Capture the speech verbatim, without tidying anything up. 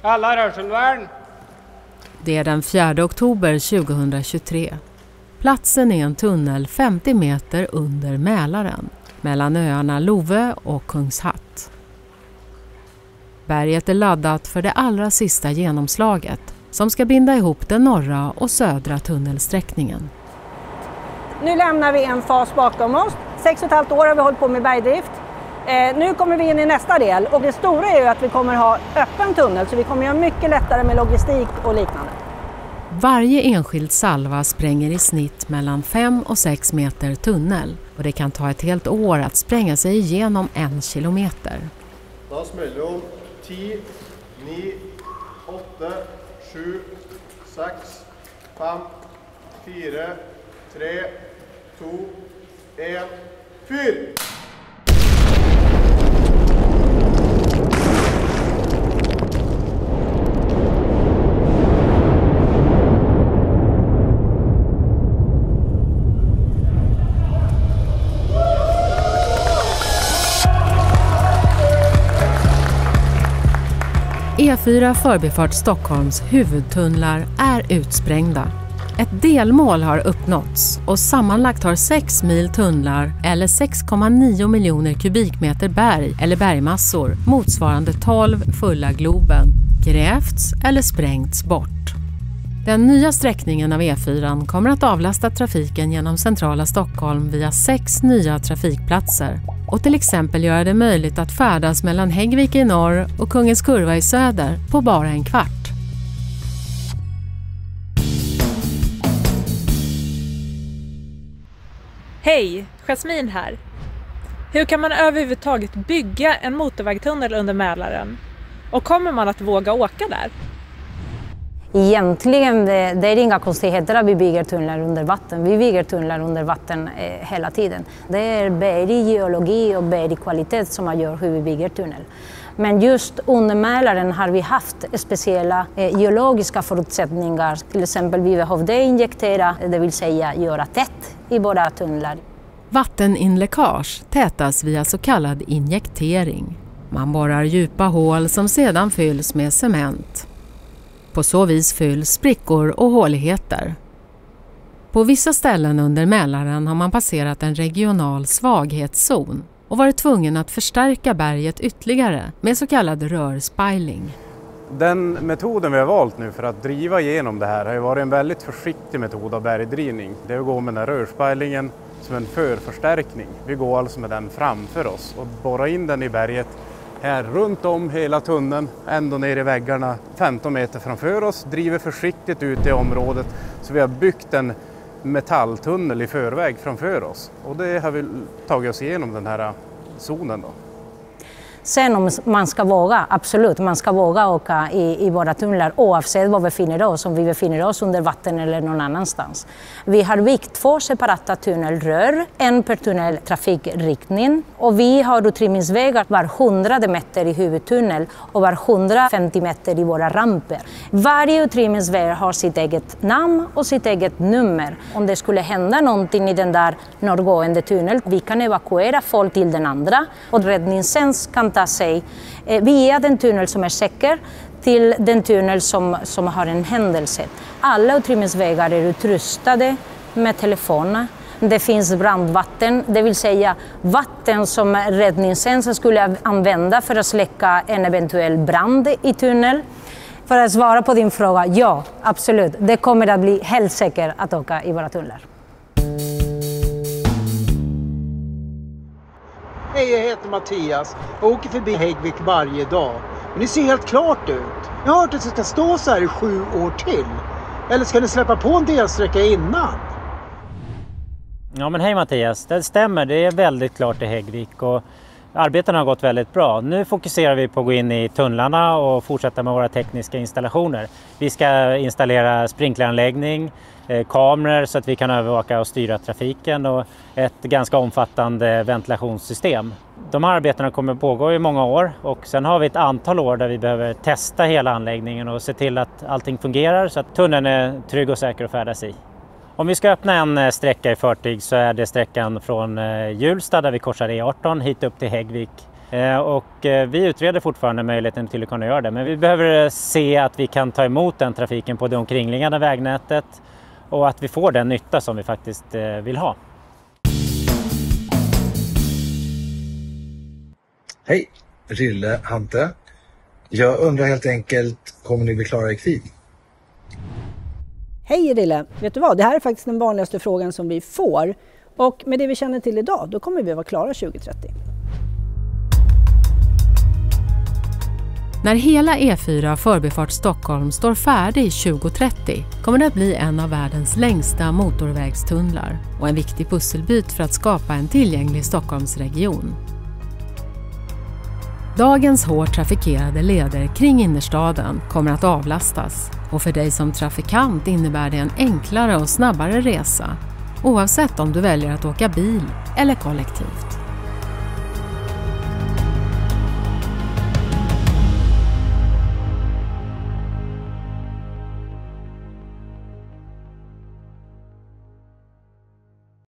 Alla rörselvärn. Det är den fjärde oktober tjugohundratjugotre. Platsen är en tunnel femtio meter under Mälaren, mellan öarna Lovö och Kungshatt. Berget är laddat för det allra sista genomslaget som ska binda ihop den norra och södra tunnelsträckningen. Nu lämnar vi en fas bakom oss. Sex och ett halvt år har vi hållit på med bergdrift. Eh, nu kommer vi in i nästa del och det stora är ju att vi kommer ha öppen tunnel så vi kommer göra mycket lättare med logistik och liknande. Varje enskild salva spränger i snitt mellan fem och sex meter tunnel och det kan ta ett helt år att spränga sig igenom en kilometer. Då smäller om tio, nio, åtta, sju, sex, fem, fyra, tre, två, ett, fyra! E fyra Förbifart Stockholms huvudtunnlar är utsprängda. Ett delmål har uppnåtts och sammanlagt har sex mil tunnlar eller sex komma nio miljoner kubikmeter berg eller bergmassor motsvarande tolv fulla Globen grävts eller sprängts bort. Den nya sträckningen av E fyra kommer att avlasta trafiken genom centrala Stockholm via sex nya trafikplatser och till exempel göra det möjligt att färdas mellan Häggvik i norr och Kungens Kurva i söder på bara en kvart. Hej, Jasmin här. Hur kan man överhuvudtaget bygga en motorvägtunnel under Mälaren? Och kommer man att våga åka där? Egentligen det, det är inga konstigheter att vi bygger tunnlar under vatten. Vi bygger tunnlar under vatten eh, hela tiden. Det är berggeologi och bergkvalitet som gör hur vi bygger tunnel. Men just under Mälaren har vi haft speciella eh, geologiska förutsättningar. Till exempel vi behövde injektera, det vill säga göra tätt i våra tunnlar. Vatteninläckage tätas via så kallad injektering. Man borrar djupa hål som sedan fylls med cement. På så vis fylls sprickor och håligheter. På vissa ställen under Mälaren har man passerat en regional svaghetszon och varit tvungen att förstärka berget ytterligare med så kallad rörspajling. Den metoden vi har valt nu för att driva igenom det här har ju varit en väldigt försiktig metod av bergdrivning. Det är att gå med den här rörspajlingen som en förförstärkning. Vi går alltså med den framför oss och borrar in den i berget här runt om hela tunneln, ända ner i väggarna femton meter framför oss, driver försiktigt ut i området så vi har byggt en metalltunnel i förväg framför oss och det har vi tagit oss igenom den här zonen då. Sen om man ska våga, absolut, man ska våga åka i, i våra tunnlar oavsett var vi befinner oss, om vi befinner oss under vatten eller någon annanstans. Vi har byggt två separata tunnelrör, en per tunneltrafikriktning och vi har utrymningsvägar var hundrade meter i huvudtunnel och var hundrafemtio meter i våra ramper. Varje utrymningsväg har sitt eget namn och sitt eget nummer. Om det skulle hända någonting i den där norrgående tunneln, vi kan evakuera folk till den andra och räddningstjänst kan ta sig via den tunnel som är säker till den tunnel som, som har en händelse. Alla utrymningsvägar är utrustade med telefoner. Det finns brandvatten, det vill säga vatten som räddningstjänsten skulle använda för att släcka en eventuell brand i tunnel. För att svara på din fråga, ja, absolut. Det kommer att bli helt säkert att åka i våra tunnlar. Hej, jag heter Mattias. Jag åker förbi Häggvik varje dag. Men det ser helt klart ut. Jag har hört att det ska stå så här i sju år till. Eller ska ni släppa på en delsträcka innan? Ja men hej Mattias, det stämmer. Det är väldigt klart i Häggvik och arbetena har gått väldigt bra. Nu fokuserar vi på att gå in i tunnlarna och fortsätta med våra tekniska installationer. Vi ska installera sprinkleranläggning, eh, kameror så att vi kan övervaka och styra trafiken och ett ganska omfattande ventilationssystem. De här arbetena kommer pågå i många år och sen har vi ett antal år där vi behöver testa hela anläggningen och se till att allting fungerar så att tunneln är trygg och säker att färdas i. Om vi ska öppna en sträcka i förtid så är det sträckan från Hjulsta där vi korsar E arton hit upp till Häggvik Och vi utreder fortfarande möjligheten till att kunna göra det, men vi behöver se att vi kan ta emot den trafiken på det omkringliggande vägnätet och att vi får den nytta som vi faktiskt vill ha. Hej, Rille Hante. Jag undrar helt enkelt, kommer ni bli klara i krig? Hej Rille, vet du vad? Det här är faktiskt den vanligaste frågan som vi får. Och med det vi känner till idag, då kommer vi att vara klara tjugo trettio. När hela E fyra Förbifart Stockholm står färdig tjugo trettio kommer det att bli en av världens längsta motorvägstunnlar och en viktig pusselbit för att skapa en tillgänglig Stockholmsregion. Dagens hårt trafikerade leder kring innerstaden kommer att avlastas och för dig som trafikant innebär det en enklare och snabbare resa oavsett om du väljer att åka bil eller kollektivt.